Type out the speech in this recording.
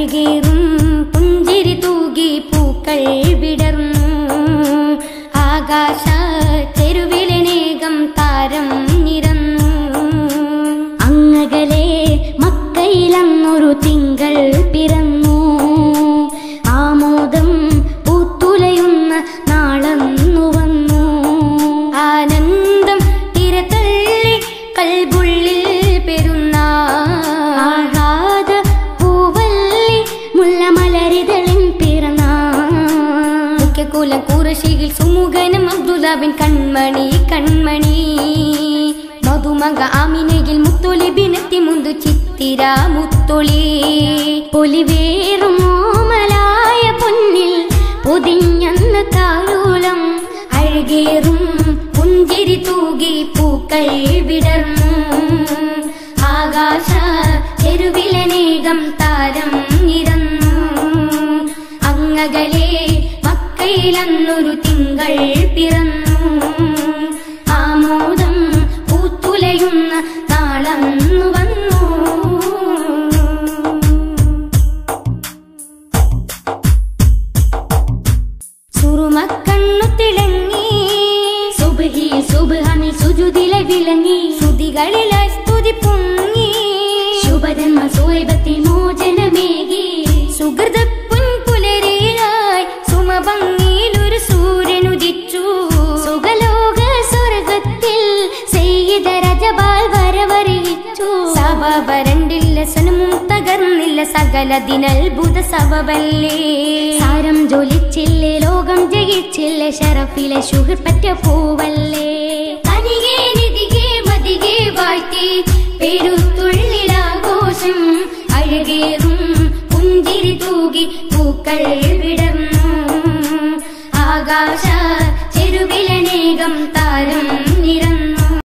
അഴകേറും പുഞ്ചിരി തൂകി പൂക്കൾ വിടർന്നു ആകാശ തെരുവിലനേകം താരം നിരന്നു അങ്ങകലെ മക്കയിലന്നൊരു തിങ്കൾ പിറന്നു ആമോദം പൂത്തുലയുന്ന നാളന്നു വന്നു ആനന്ദം തിരതള്ളി കൽബുള്ളിൽ പെരുന്ന ആഹ്ലാദ പൂവല്ലി മുല്ലമലരിതളിൻ പിറന്ന മുഖ്യകുലം കുറശിയിൽ സുമുഖനും അബ്ദുല്ലാബിൻ കൺമണി കൺമണി മധുമക ആമിനയിൽ മുത്തൊലിബിനെത്തി മുന്തു ചിത്തിര മുത്തൊളി പൊലിവേറും ഓമലായ പൊന്നിൽ പൊതിഞ്ഞന്ന താലോലം അഴകേറും പുഞ്ചിരി തൂകി പൂക്കൾ വിടർന്നു ആകാശ തെരുവിലനേകം താരം നിരന്നു അങ്ങകലെ മക്കയിലന്നൊരു തിങ്കൾ പിറന്നു ആമോദം പൂത്തുലയുന്ന നാളന്നു വന്നു സുറുമക്കണ്ണു തിളങ്ങി സുബ്ഹി സുബ്ഹാനിൽ സുജുദിലെ വിളങ്ങി സ്തുതികളിലായി സ്തുതി പൊങ്ങി ശുഭജന്മ സുഹൈബത്തിൽ മോചനമേകി സുഹൃത പുൻപുലരിയിലായി സുമഭംഗിയിലൊരു സൂര്യനുദിച്ചു സുഖലോക സ്വർഗത്തിൽ സെയ്യിദ രജബാൽ വരവറിയിച്ചു സബബ രണ്ടില്ല സനമും തകർന്നില്ല സകലതിനത്ഭുത സബബല്ലേ സാരം ജ്വലിച്ചില്ലേ ലോകം ജയിച്ചില്ലേ ഷറഫിലെ ശുഹർ പറ്റ പൂവല്ലേ തനികെ നിധികെ മതികെ വാഴ്ത്തി പെരുത്തുള്ളിലാഘോഷം അഴകേറും പുഞ്ചിരി തൂകി പൂക്കൾ വിടർന്നു ആകാശ ചെരുവിലനേകം താരം നിരന്നു